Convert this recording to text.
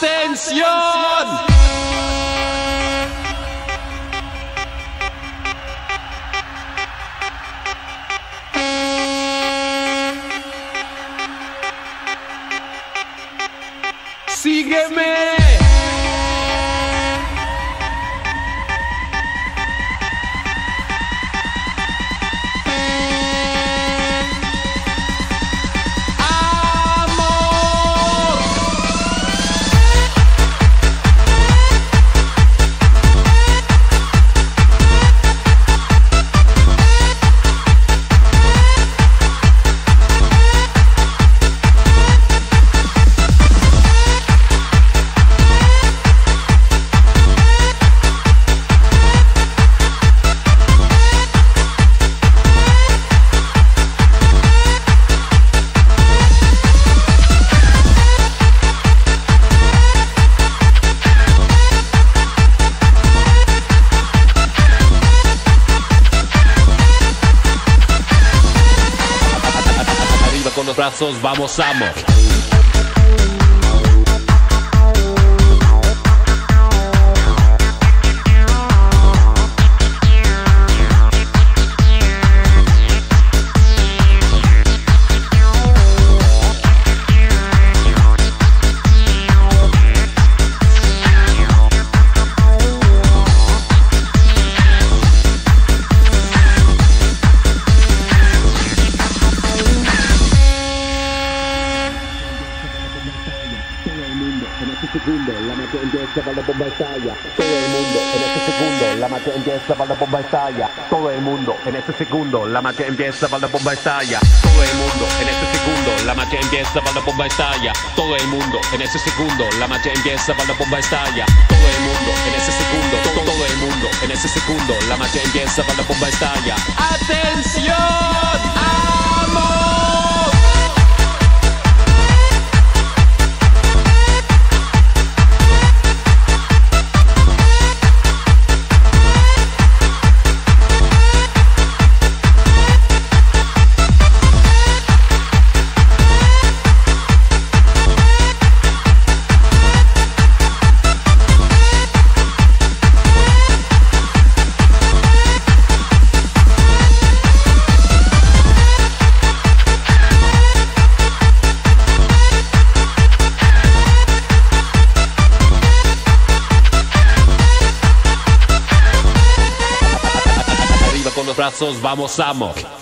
¡Atención! ¡Sígueme! Con los brazos, vamos, amo. Segundo, la mate empieza para la bomba estalla. Todo el mundo en ese segundo, la mate empieza para la bomba estalla. Todo el mundo en ese segundo, la mate empieza para la bomba estalla. Todo el mundo en ese segundo, la mate empieza para la bomba estalla. Todo el mundo en ese segundo, la mate empieza para la bomba estalla. Todo el mundo en ese segundo, todo el mundo en ese segundo, la mate empieza para la bomba estalla. ¡Atención! ¡Amo! Con los brazos, vamos, amo.